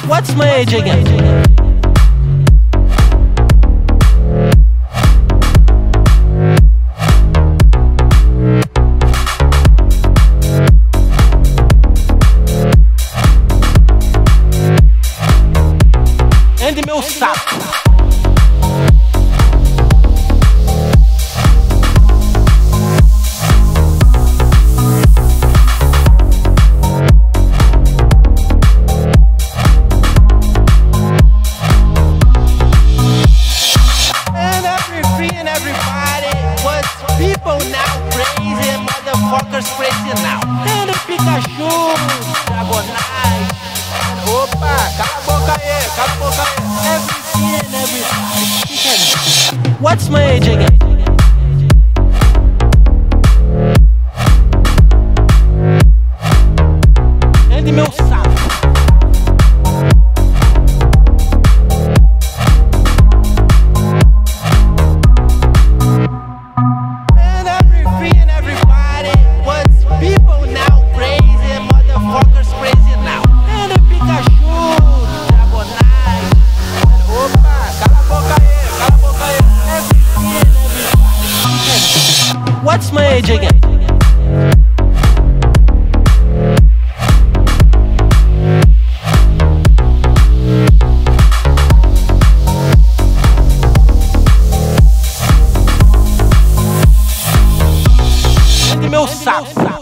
What's my age again? Ande meu saco. People now crazy, motherfuckers crazy now. And Pikachu, Dragonite. Opa, cala a boca aí, cala a boca aí. Everything and everybody. What's my age again? And meu saco. What's my age again? Ande meu saco.